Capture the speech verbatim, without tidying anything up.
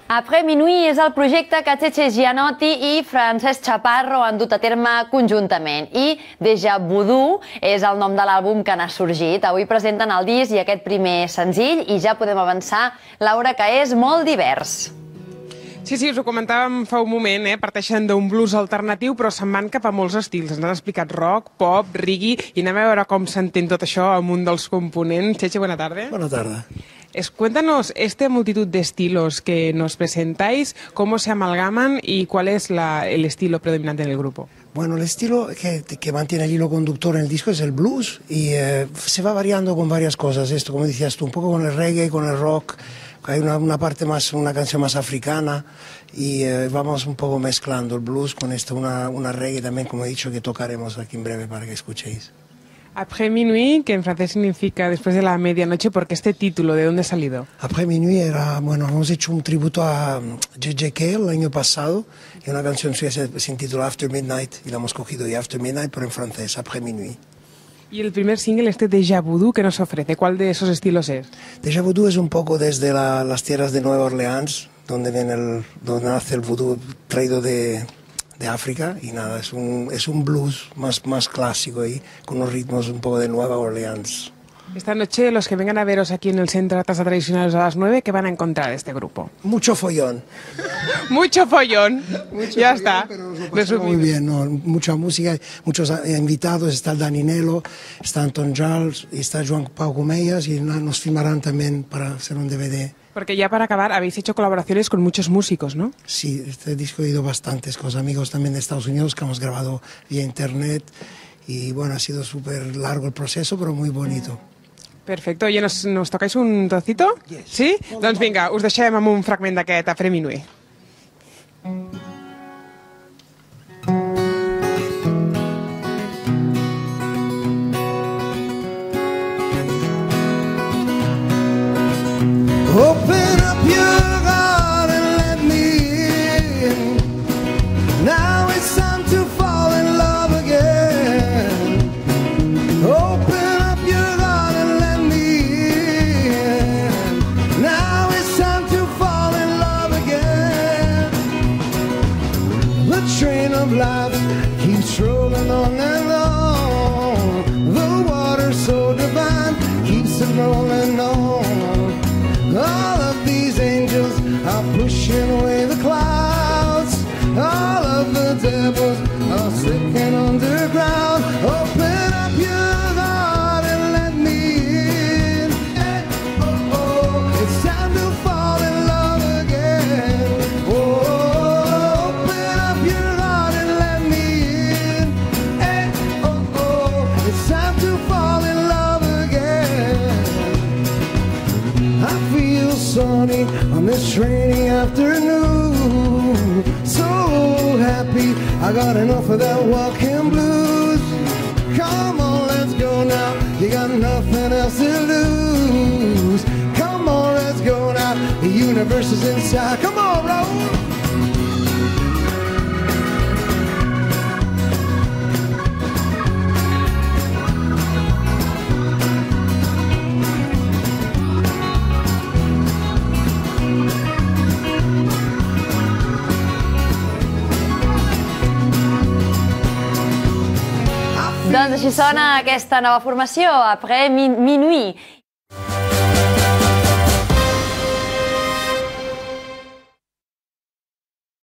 Après Minuit és el projecte que Cheche Gianotti i Francesc Chaparro han dut a terme conjuntament i Deja Voodoo és el nom de l'àlbum que n'ha sorgit. Avui presenten el disc i aquest primer senzill i ja podem avançar, Laura, que és molt divers. Sí, sí, us ho comentàvem fa un moment, eh? Parteixen d'un blues alternatiu, però se'n van cap a molts estils. Ens han explicat rock, pop, reggae, i anem a veure com s'entén tot això amb un dels components. Cheche, buena tarde. Buena tarde. Es, cuéntanos esta multitud de estilos que nos presentáis, cómo se amalgaman y cuál es la, el estilo predominante en el grupo. Bueno, el estilo que, que mantiene el hilo conductor en el disco es el blues y eh, se va variando con varias cosas. Esto, como decías tú, un poco con el reggae, con el rock. Hay una, una parte más, una canción más africana y eh, vamos un poco mezclando el blues con esto, una, una reggae también, como he dicho, que tocaremos aquí en breve para que escuchéis. Après Minuit, que en francés significa después de la medianoche, ¿por qué este título? ¿De dónde ha salido? Après Minuit era, bueno, hemos hecho un tributo a J J Cale el año pasado y una canción suya se, se intitula After Midnight y la hemos cogido de After Midnight, pero en francés, Après Minuit. Y el primer single, este Deja Voodoo, ¿qué nos ofrece? ¿Cuál de esos estilos es? Deja Voodoo es un poco desde la, las tierras de Nueva Orleans, donde, viene el, donde nace el voodoo traído de... de África y nada, es un, es un blues más, más clásico ahí, con unos ritmos un poco de Nueva Orleans. Esta noche, los que vengan a veros aquí en el Centro de Artes Tradicionales a las nueve, ¿qué van a encontrar de este grupo? Mucho follón. Mucho follón. Mucho ya follón, está. Pero nos lo pasamos muy bien, ¿no? Mucha música, muchos invitados, está el Dani Nelo, está Anton Charles y está Joan Pau Gomeyas y nos filmarán también para hacer un D V D. Porque ya para acabar, habéis hecho colaboraciones con muchos músicos, ¿no? Sí, este disco he ido bastantes con amigos también de Estados Unidos que hemos grabado vía internet y bueno, ha sido súper largo el proceso, pero muy bonito. Perfecto. Oye, ¿nos, nos tocáis un trocito? Yes. Sí? Doncs vinga, us deixem amb un fragment d'aquest Après Minuit. Open up your heart and let me in. Now it's time to fall in love again. Open up your heart and let me in. Now it's time to fall in love again. The train of life keeps rolling on and on. The water so divine keeps it rolling on. All of these angels are pushing away the clouds. All of the devils are sinking underground. Open up your heart and let me in. Hey, oh, oh, it's time to fall in love again. Oh, open up your heart and let me in. Hey, oh, oh, it's time to fall in love again. I feel sunny on this rainy afternoon. So happy I got enough of that walking blues. Come on, let's go now. You got nothing else to lose. Come on, let's go now. The universe is inside. Come on, Raúl. Doncs així sona aquesta nova formació, Après Minuit.